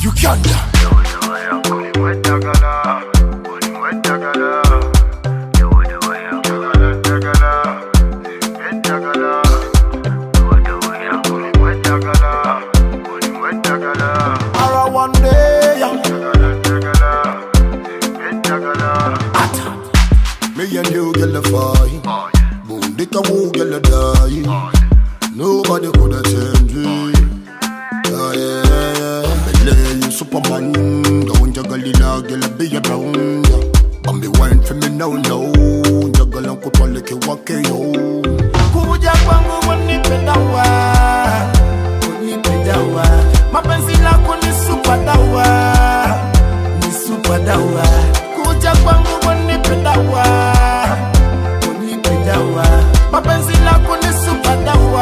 Uganda. Atta. Me and you get the fight. Boom, dick a woo get the die. Nobody could have changed me. Oh yeah. Bambele, you Superman. Don't juggle it out, get a big brown. Bambi wine for me now. Juggle and put one like a wake yo. Kuja kwangu wanipe dawa. Unipe dawa. Mapenzi lako ni super dawa. Ni super dawa. Kuja kwangu wanipe dawa. Unipe dawa. Mapenzi lako ni super dawa.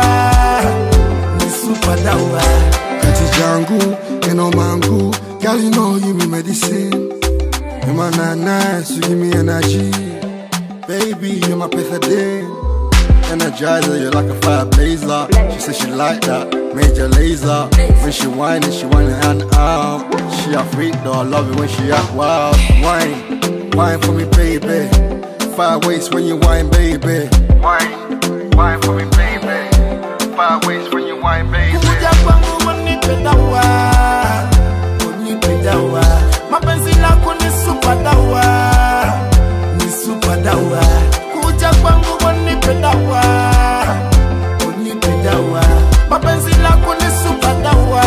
Ni super dawa. Kati jangu, keno mangu. Girl, you know you me medicine. You're my nice, you give me energy. Baby, you're my president. Energizer, you're like a fire blazer. She said she like that, major laser. When she whining hand out. She a freak though, I love it when she act wild. Wine for me, baby. Fire waist when you whine, baby. Wine for me, baby. Fire waist when you whine, baby. Kuja kwangu wanipe dawa. Unipe dawa. Mapenzi lako ni super dawa. Ni super dawa. Kuja kwangu wanipe dawa. Unipe dawa. Mapenzi lako ni super dawa.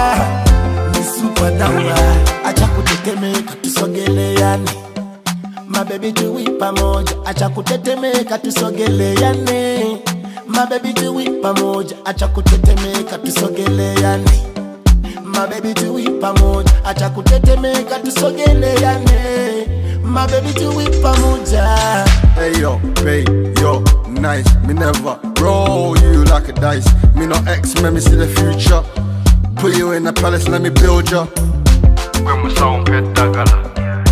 Ni super dawa. Acha kutetemeka tusogeleane. My baby tuwi pamoja. Acha kutetemeka tusogeleane. My baby tuwi pamoja. Acha kutetemeka tusogeleane. My baby tuwi pamoja. Acha kutetemeka tusogeleane. My baby tuwi pamoja. Hey yo, babe, yo, nice. Me never roll you like a dice. Me no ex, let me see the future. Put you in the palace, let me build ya. When we sound pet dagala,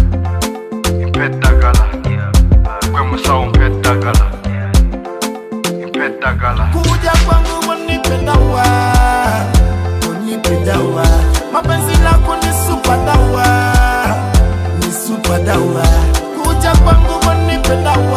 pet dagala. When we sound pet dagala, pet dagala. Kuja kwangu wanipe dawa. Unipe dawa. Mapenzi lako ni super dawa. Ni super dawa. Kuja kwangu wanipe dawa.